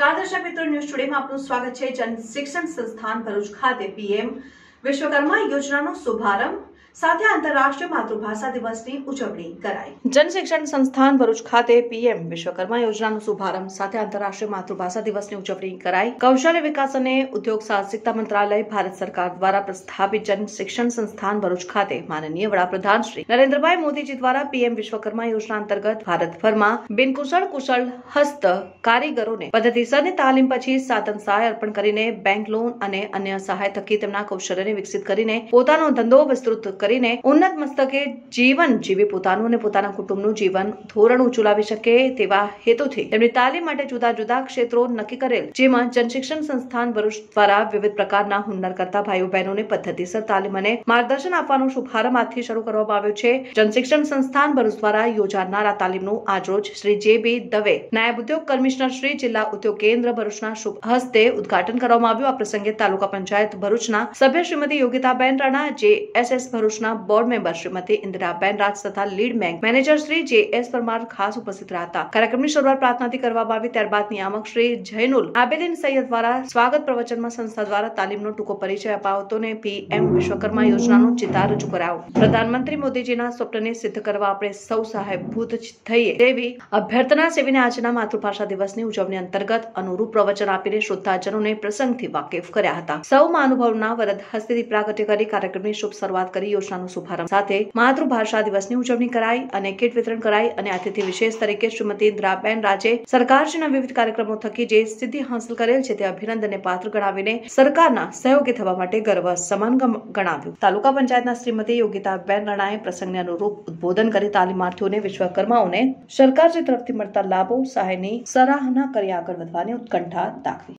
નમસ્કાર દર્શક મિત્રો, ન્યૂઝ ટુડેમાં આપનું સ્વાગત છે। જન શિક્ષણ સંસ્થાન ભરૂચ ખાતે પીએમ વિશ્વકર્મા યોજનાનો શુભારંભ સાથે આંતરરાષ્ટ્રીય માતૃભાષા દિવસની ઉજવણી કરાઈ। જન શિક્ષણ સંસ્થાન ભરૂચ ખાતે પીએમ વિશ્વકર્મા યોજનાનો શુભારંભ સાથે આંતરરાષ્ટ્રીય માતૃભાષા દિવસની ઉજવણી કરાઈ। કૌશલ્ય વિકાસ અને ઉદ્યોગ સાહસિકતા મંત્રાલય ભારત સરકાર દ્વારા પ્રસ્થાપિત જન શિક્ષણ સંસ્થાન ભરૂચ ખાતે માનનીય વડાપ્રધાન શ્રી નરેન્દ્રભાઈ મોદીજી દ્વારા પીએમ વિશ્વકર્મા યોજના અંતર્ગત ભારતભરમાં બિનકુશળ હસ્ત કારીગરોને પદ્ધતિસરની તાલીમ પછી સાધન સહાય અર્પણ કરીને બેંક લોન અને અન્ય સહાય થકી તેમના કૌશલ્યને વિકસિત કરીને પોતાનો ધંધો વિસ્તૃત કરીને ઉન્નત મસ્તકે જીવન જીવી પોતાનું અને પોતાના કુટુંબનું જીવન ધોરણ ઊંચું લાવી શકે તેવા હેતુથી તેમની તાલીમ માટે જુદા જુદા ક્ષેત્રો નક્કી કરેલ, જેમાં જનશિક્ષણ સંસ્થાન ભરૂચ દ્વારા વિવિધ પ્રકારના હુનર કરતા ભાઈઓ બહેનોને પદ્ધતિસર તાલીમ અને માર્ગદર્શન આપવાનો શુભારંભ આજથી શરૂ કરવામાં આવ્યો છે। જનશિક્ષણ સંસ્થાન ભરૂચ દ્વારા યોજાનાર આ તાલીમનું આજરોજ શ્રી જે.બી. દવે, નાયબ ઉદ્યોગ કમિશનર શ્રી, જિલ્લા ઉદ્યોગ કેન્દ્ર ભરૂચના શુભ હસ્તે ઉદ્ઘાટન કરવામાં આવ્યું। આ પ્રસંગે તાલુકા પંચાયત ભરૂચના સભ્ય શ્રીમતી યોગિતાબેન રાણા, JSS ભરૂચના બોર્ડ મેમ્બર શ્રીમતી ઇન્દિરાબેન રાજ તથા lead bank manager Shri JS Parmar ખાસ ઉપસ્થિત રહ્યા હતા। કાર્યક્રમની શરૂઆત પ્રાર્થનાથી કરવામાં આવી। ત્યારબાદ નિયામક શ્રી જૈનુલ આબેદીન સૈયદ દ્વારા સ્વાગત પ્રવચનમાં સંસ્થા દ્વારા તાલીમનો ટૂંકો પરિચય અપાયો હતો અને પીએમ વિશ્વકર્મા યોજનાનો ચિતાર રજૂ કરાયો। પ્રધાનમંત્રી મોદીજીના સ્વપ્નને સિદ્ધ કરવા આપણે સૌ સહાયભૂત થઈએ તેવી અભ્યર્થના સેવીને આજના માતૃભાષા દિવસની ઉજવણી અંતર્ગત અનુરૂપ પ્રવચન આપીને શ્રોતાજનોને પ્રસંગથી વાકેફ કર્યા હતા। સૌ મહાનુભાવોના વરદ હસ્તેથી પ્રાગટ્ય કરી કાર્યક્રમની શુભ શરૂઆત કરી યોજનાનો શુભારંભ સાથે માતૃભાષા દિવસની ઉજવણી કરાઈ અને કીટ વિતરણ કરાઈ અને અતિથિ વિશેષ તરીકે શ્રીમતી ઇન્દિરાબેન રાજે સરકારશ્રીના વિવિધ કાર્યક્રમો થકી જે સિદ્ધિ હાંસલ કરેલ છે તે અભિનંદનને પાત્ર ગણાવીને સરકારના સહયોગી થવા માટે ગર્વ સમાન ગણાવ્યું। તાલુકા પંચાયતના શ્રીમતી યોગિતાબેન રાણાએ પ્રસંગને અનુરૂપ ઉદ્બોધન કરી તાલીમાર્થીઓને વિશ્વકર્માઓને સરકારશ્રી તરફથી મળતા લાભો સહાયની સરાહના કરી આગળ વધવાની ઉત્કંઠા દાખવી।